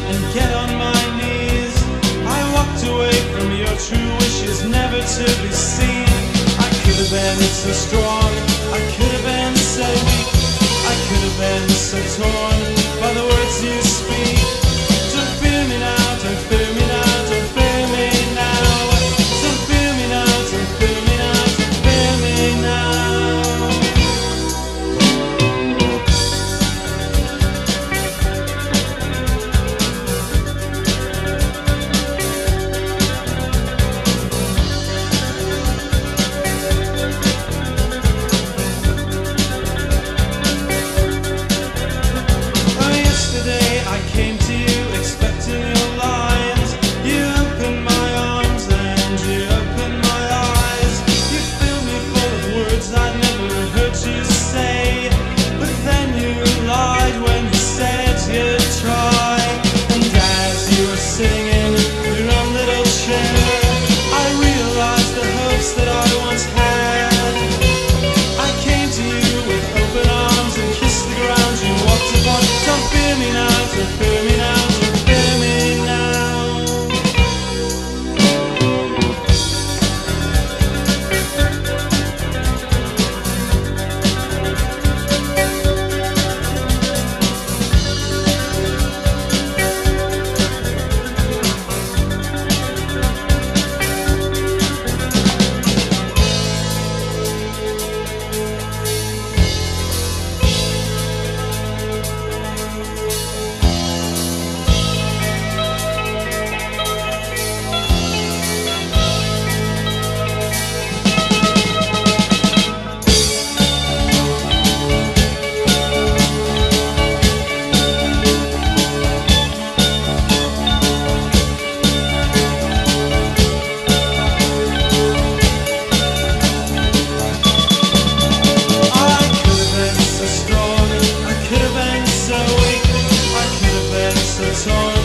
and get on my knees. I walked away from your true wishes, never to be seen. I could have been so strong, I could have been so weak, I could have been so torn by the words you speak. Don't fear me now, don't fear me now, don't fear me now. Don't fear me now, don't fear me now, don't fear me now. I came to you expecting your lines. You opened my arms and you opened my eyes. You filled me full of words I'd never heard you say. But then you lied when you said you'd try. And as you were sitting in your own little chair, I realized the hopes that I once had. I came to you with open arms and kissed the ground you walked upon. Don't fear me now, don't fear me now, don't fear me now. So